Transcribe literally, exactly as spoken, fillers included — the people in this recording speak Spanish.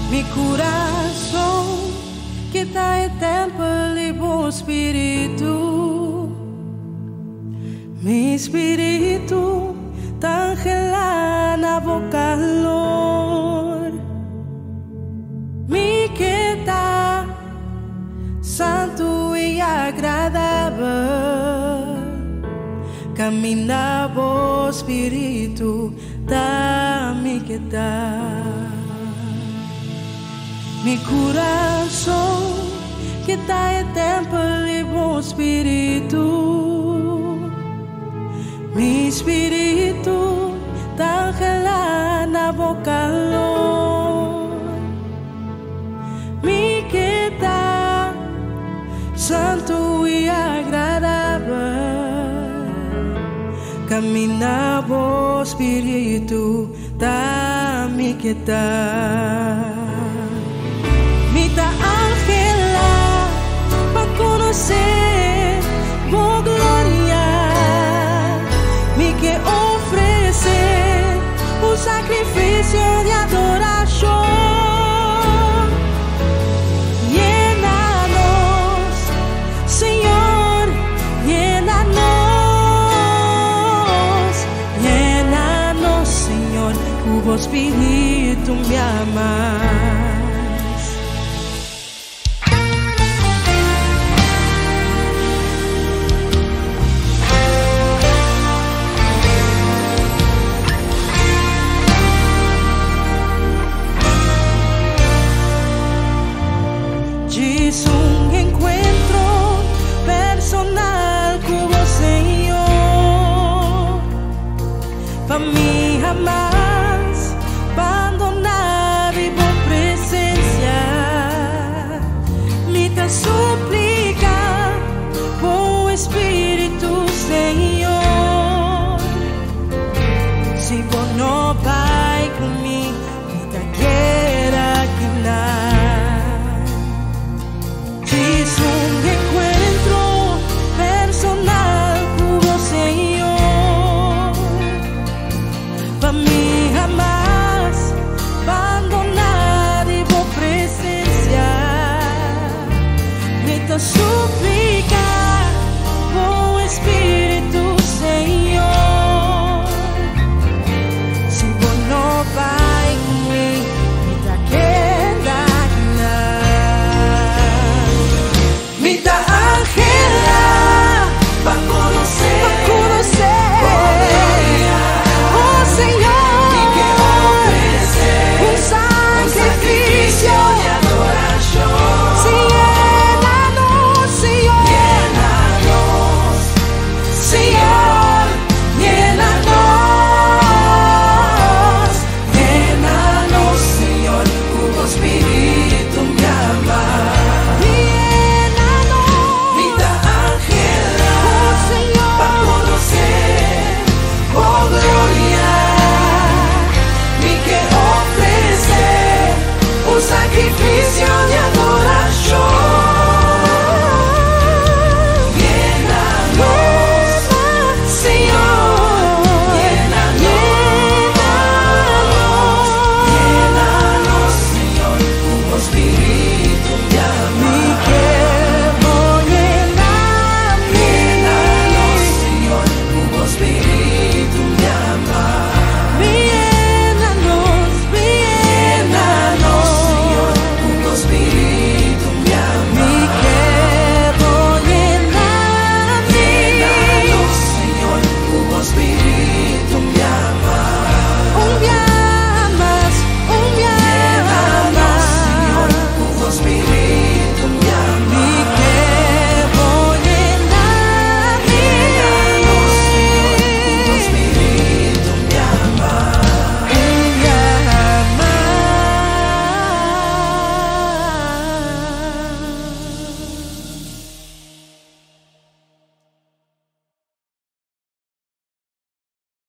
Mi corazón que está en templo y buen espíritu. Mi espíritu tan gelana calor. Mi que está santo y agradable. Camina bo espíritu da mi que está. Mi corazón que está en templo y buen espíritu. Mi espíritu tan gelana calor. Mi que está santo y agradable. Camina bo espíritu da mi que está. Mi ta ángela para conocer